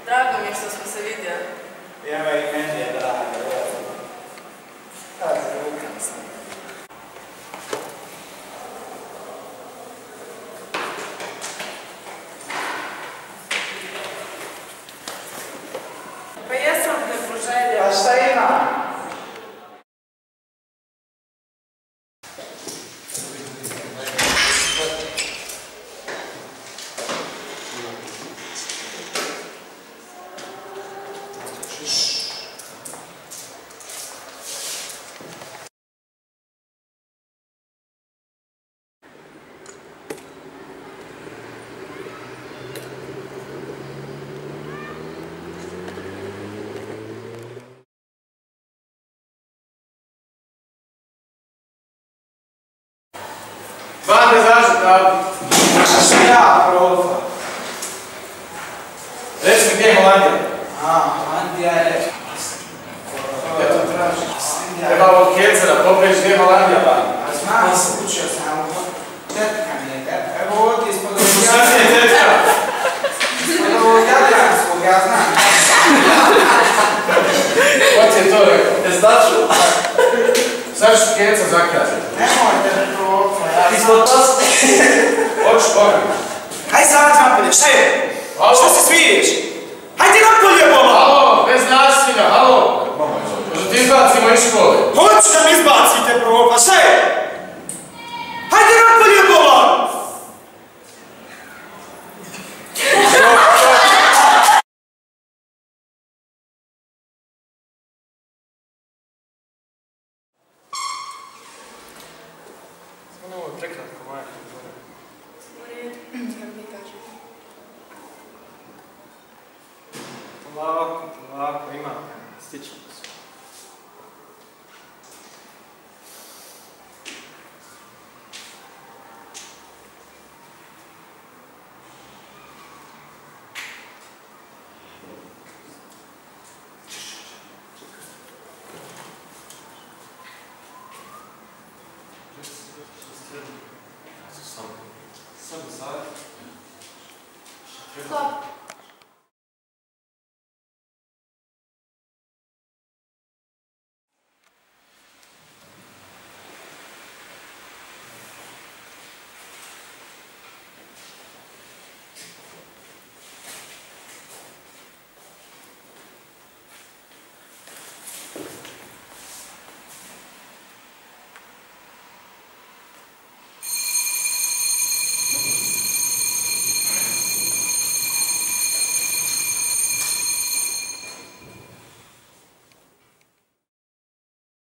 Drago mi je što smo se vidjeli. Evo i meni je drago. Zrukam sam. Pa jesam te poželjela. Pa šta ima? Vande, zašto tako? Šta su ja, profa? Reci mi gdje je Holandija? Holandija je... Eto traži. Treba ovog kecera, popriješ gdje je Holandija, pa? A znam se, učio sam u tetka mi je, evo ovdje ispod ovog Šta ti je tetka? ispod ovog jadranskog, ja znam. Ko ti je to rekao? Estaču? Sad ću keca zakazati. Nemojte, profa, ja znam. Ispod pasta? Hoću koga? Hajde sad napolje, šta je? Šta se smiješ? Hajde napolje, bola! Halo, bez nasilja, halo! Možda ti izbacimo iz škole? Hoću da mi izbacite, profa, šta je? Hajde napolje, bola! Ovo je prekratko, Maja. Polako, ima. Stićemo se. Samo sad. Stop.